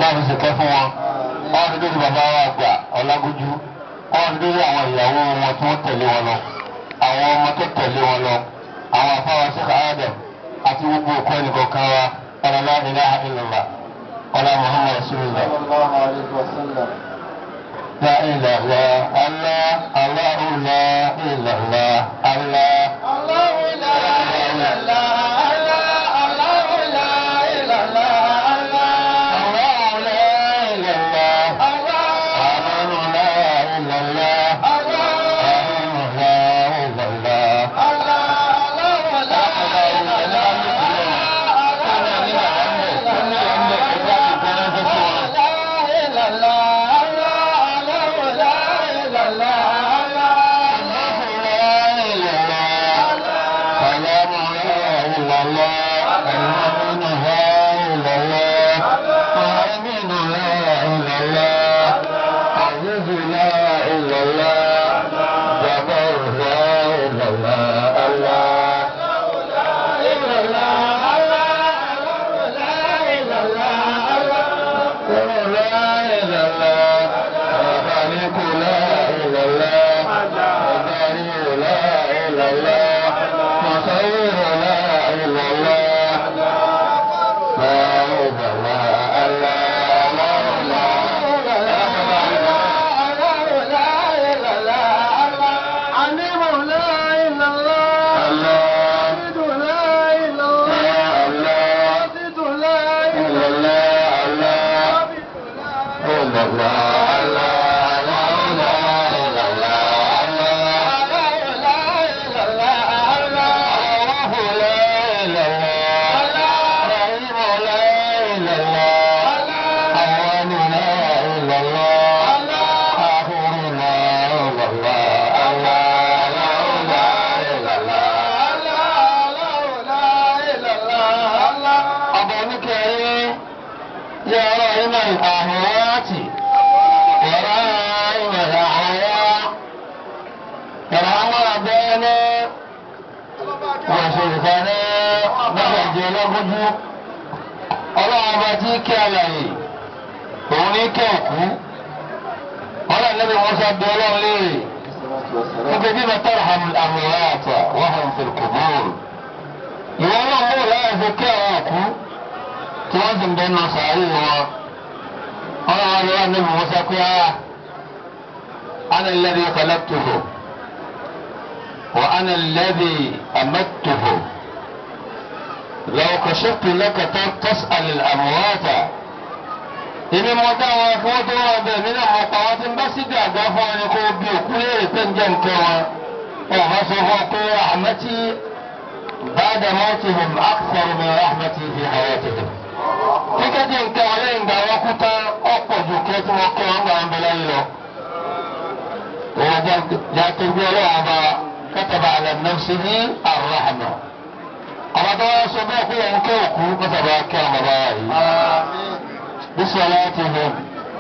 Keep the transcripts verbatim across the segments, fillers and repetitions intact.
mi sì kẹ́ fún wọn wọ́n fi dórí bàbá wa àgbà Ọlágójú wọ́n fi dórí àwọn ìyàwó wọn tí wọ́n tẹ̀lé wọn lọ àwọn ọmọ tó tẹ̀lé wọn lọ àwọn afáwa Sheikh Adam àti gbogbo òkú ẹnìkọ̀ọ̀kan wa ọ̀la la ilaha illallah ọ̀la Muhammad rasulullah. La ilaha Allah Allahu la ilaha Allah Allahu la ilaha ọlọ́run ọba tí kí àlàyé òun ní kẹ́ òkú ọlọ́run lẹ́bi wọn sọ bí ọlọ́run léèrè níbi bí wọn tọrọ àmúra àtà wọn hàn fi kùbúrù ìwọ náà mú láyé fi kí àwọn òkú tí wọ́n sì ń bẹ nù sàárì wọn ọlọ́run lọ́wọ́ níbi wọn sọ pé á ana alladhi khalaqtuhu wa ana alladhi amattuhu. لو كشفت لك تسأل الأموات إني مدعوة فوتوا من المقاوات بس دعوا نقول بكل تنجم كوا وغصبوا رحمتي بعد موتهم أكثر من رحمتي في حياتهم تكتين كوالين دعوكتا أقوى جوكيت وقوان وعن بلايلو وجاءت الجلوة كتب على نفسه الرحمة أما سباق ينكوك وتبارك الله بصلاتهم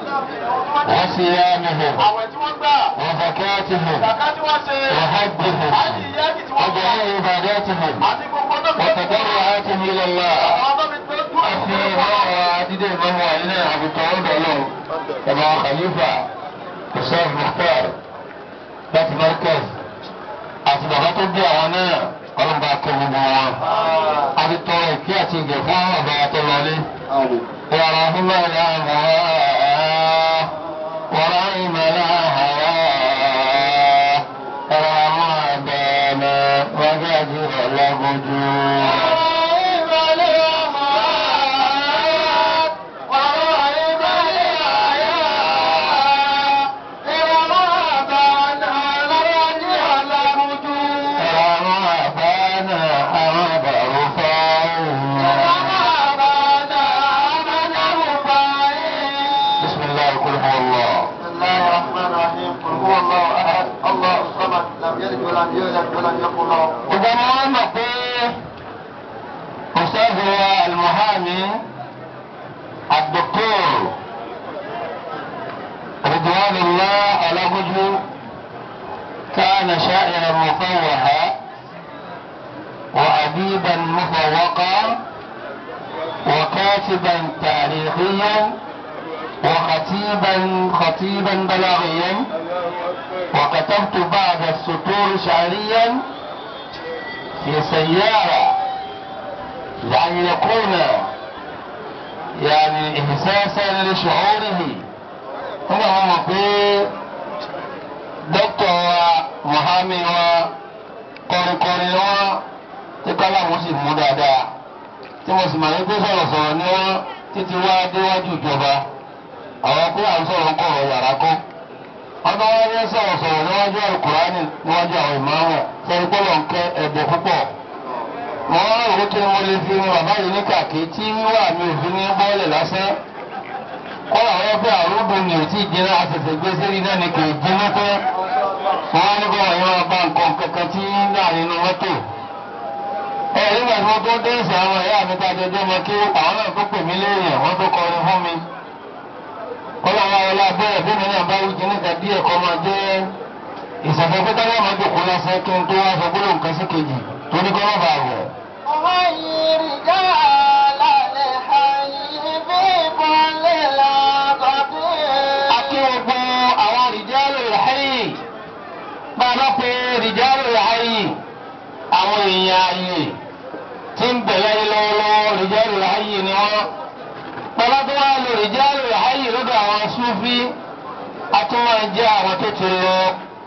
وصيامهم وزكاتهم وحجهم وجميع عباداتهم وتضرعاتهم إلى الله أثناء وعدد من وعلنا عبد الطعود له كما خليفة أستاذ مختار ذات مركز أصبحت الدعوانا ọlọ́run bá kẹ́ gbogbo wọn a ti tọrọ ìkí àti ìgẹ̀ fún ọba tó lọlé wàrà húmọ́lá àmọ́ wàrà ìmọ̀lá àwọ̀ wàrà àwọn àgbẹ̀mẹ̀ wájú ọlọ́gbọ́jú. وجمعنا في أستاذ المحامي الدكتور رضوان الله على وجهه كان شاعرا مفوها وأديبا مفوقا وكاتبا تاريخيا وخطيبا خطيبا بلاغيا، وكتبت بعد السطور شعريا في سيارة لأن يكون يعني إحساسا لشعوره. هنا هم في دكتور محامي وقرقري وتكلم مسلم مدادا tí mo sì máa ń gbé sọ̀rọ̀ sọ̀rọ̀ ní wọ́n títí wá déwájú ìjọba àwọn pé à ń sọ̀rọ̀ kọ̀rọ̀ yàrá kọ́ ọdún wọn yẹ sọ̀rọ̀ sọ̀rọ̀ níwájú Al-Kùránì níwájú àwọn ìmáàmù sẹ́ni pọ́lọ̀ ń kẹ́ ẹ̀bẹ̀ púpọ̀. mo wá rò wípé mo lè fi ní bàbá yìí ní kàkí tí wíwà mi ò fi ní bọ́ọ̀lì lásán kọ́ àwọn pé àrùbù mi ò tí ì jiná àṣẹ̀ṣẹ̀ gbé sẹ́rí náà ni kò ì jiná pé mo wá ní kọ́ wọ̀nyí wọn bá nǹkan kankan tí ń dà nínú mọ́tò. ẹ nígbà tí wọ́n tó dé ìsìn àwọn ẹ̀yà mi tá a jẹjọ́ mọ kí àwọn náà tó pè mí léèyàn wọ́n tó kọrin fún mi. kọ́lá wa wọlé abẹ́rẹ́ bí mi náà bá wí kíní kan díẹ̀ kọ́ máa jẹ́ ìṣẹ̀fẹ̀ pé táwọn máa jòkó lásán kí n tó wá sọ gbólóhùn nǹkan sí kejì torí kọ́ máa bà wọ̀. ọmọ yìí rí gáà lálẹ́ ayé bí bọ́lẹ̀ lágbàdé. akí gbogbo àwọn rìjálù láàyè bá a bá pe rìjálù láàyè àwọn èèyàn ààyè tí ń bẹ̀ láyé lọ́wọ́lọ́wọ́ rìjálù láàyè ni wọ́n. bàbá tó wá lò rìjálù láàyè lọ́dọ̀ àwọn Súfí atúmọ̀ jẹ́ àwọn tó ti lọ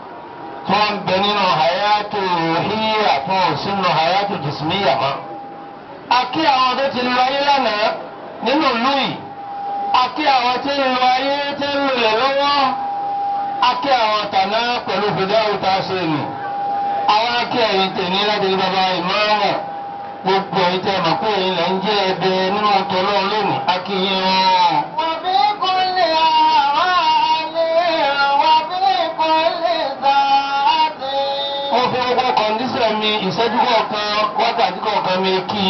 tí wọ́n ń bẹ nínú hayatu ruhiyya tí wọ́n sínú hayatu jismiyya mọ́. akí àwọn tó ti lọ ayé lánàá nínú ìlú yìí, akí àwọn tí ń lọ ayé tí ń lulẹ̀ lọ́wọ́, akí àwọn tàná pẹ̀lú fìdáwù tá a ṣe nù. àwọn akí ẹ̀yìn tèmi láti rí bàbá ìmáàmù gbogbo ẹ̀yìn tẹ̀ mọ̀ pé ẹ̀yìn lẹ́ ń jẹ́ ẹbẹ nínú tọ́lọ́ lónìí akí yín wọn. wọ́n fi kúnlẹ̀ àwọn àlè wọ́n fi kúnlẹ̀ sáàtì. wọ́n fi gbogbo kọ̀ǹdíṣẹ̀ mi ìṣẹ́jú kọ̀ọ̀kan wákàtí kọ̀ọ̀kan mi kí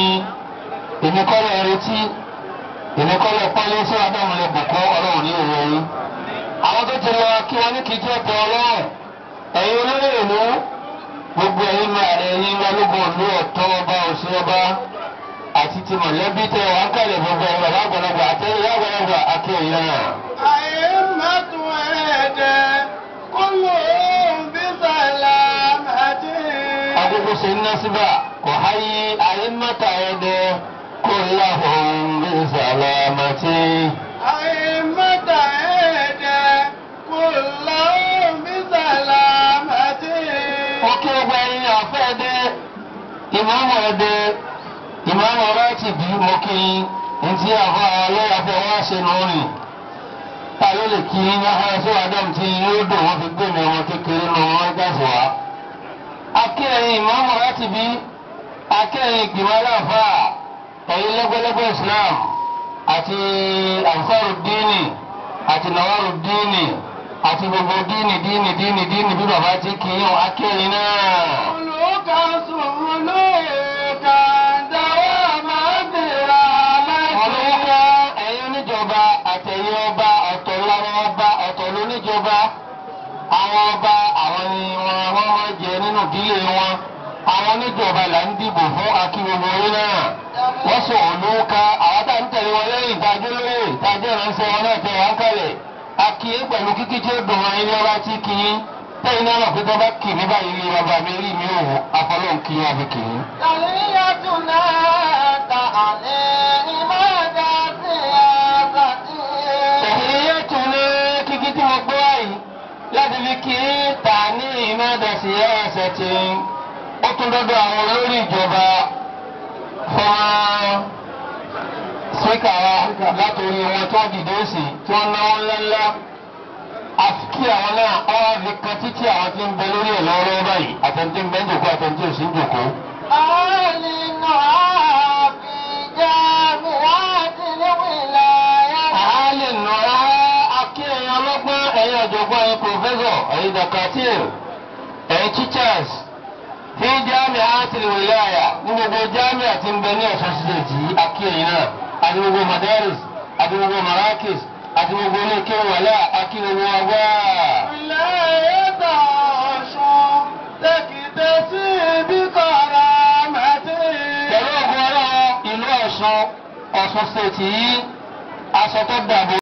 èmi kọ́ lẹ́ retí èmi kọ́ lẹ́ pọ́nlé sí adáhùn lè bùkún ọlọ́run ní òwe yìí. àwọn tó ti lọ kí wọ́n ní kí jẹ́ tẹ ọlọ́run ẹ̀yin olóyè ìlú gbogbo ẹ̀yin máa rẹ̀ ẹ̀yin balógun ìlú ọ̀tọ́ ọba òsì ọba àti ti mọ̀lẹ́bí tẹ wọ́n kálẹ̀ gbogbo ẹ̀yin bàbá àgbàlagbà àti ẹ̀yin àgbàlagbà àti ẹ̀yin náà. àyè mẹ́tò ẹ̀ẹ́dẹ̀ kúlò bí sàlámàtì. agogo ṣe ń ná síbà kò háyé ayé mẹ́ta ẹ̀dẹ̀ kó láhùn bí sàlámàtì. àyè mẹ́ta ẹ̀ẹ́dẹ̀ kúlò bí sàlámàtì. wọ́n kí gbogbo ẹ̀yin àfẹ́ ẹ̀dẹ̀ ìmáàmù ẹ̀dẹ̀ ìmáàmù ọ̀ráìtì bí mo kí ntí àwọn ọlọ́yàfẹ́ wá ṣe lórí. ta ló lè kí náà sí adam tí yóò dùn wọ́n fi gbé mi wọn kékeré nù wọ́n gbàsọ̀ wá. akẹ́yìn ìmáàmù ọ̀ráìtì bí akẹ́yìn ìgbìmọ̀ aláǹfà ẹ̀yin lẹ́gbẹ́lẹ́gbẹ́ Islam àti Ansarud-Dini àti Nawaruddini àti gbogbo díìnì díìnì díìnì díìnì bí bàbá ti kì í yàn akẹ́yìn náà. olùkà sùnlùkà dáwọ́ máa ń bèrè àmàlẹ́. olùkọ́ ẹ̀yin oníjọba àtẹ̀yìn ọba ọ̀tọ̀ lọ́wọ́ ọba ọ̀tọ̀ lóníjọba. àwọn ọba àwọn ni wọn wọ́n máa jẹ nínú ìdílé wọn. àwọn oníjọba là ń dìbò fún akíwòwò orí náà. wọ́n sọ olùkọ́ àwọn tá à ń tẹ̀lé wọn lẹ́yìn ìtajú lórí ìtajú ìránṣẹ́ wọn náà tẹ̀ wọ́n kálẹ̀. akí pẹ̀lú kíkí tí ó dùn wọn ilé ọba tí kì í tẹ́yìn náà pé tó bá kì mí báyìí rí bàbá mi rí mi òwò afọlọ́n kì í wá fi kì í. tàlíyàtúnà ta àlẹ́ ìmáàdá sí àbàtì. tàlíyàtúnà kíkí tí mo gbọ́ yìí láti fi kì í tà ní ìmáàdá sí ẹ̀ẹ́sẹ̀ tí ó tún dọ́dọ̀ àwọn olórí ìjọba fún síkà wa látòrí wọn tí wọ́n dìde sí tí wọ́n náwó ńláńlá. àti kí àwọn náà ọ̀rọ̀ fi kan títí àwọn tí ń bẹ lórí ẹ̀ lọ́wọ́lọ́wọ́ báyìí àtẹ̀ntì ń bẹ ń jòkó àtẹ̀ntì ò sí ń jòkó. àlìnà àbíjà mi láti níwìlà yàrá. àlìnà akí ẹ̀yin ọlọ́gbọ́n ẹ̀yin ọ̀jọ̀gbọ́n ẹ̀yin pòfẹ́sọ̀ ẹ̀yin dàkàtìr ẹ̀yin teachers fi jáàmì àti ìwìláyà ní gbogbo jáàmì àti ń bẹ ní Ọ̀ṣun sídẹ̀tì akí ẹ̀yin náà àti gbogbo madaris àti gbogbo marakis àti gbogbo ilé kéwàlá akí gbogbo ọgbà. Ìlàyẹ̀dà Ọ̀ṣun tẹ̀kìtẹ̀ sí ibi kọ̀ọ̀rọ̀ mẹ́tì. pẹ̀lú ògùn ọlọ́run ìlú Ọ̀ṣun Ọ̀ṣun ṣètì yìí aṣọ tó dàbò.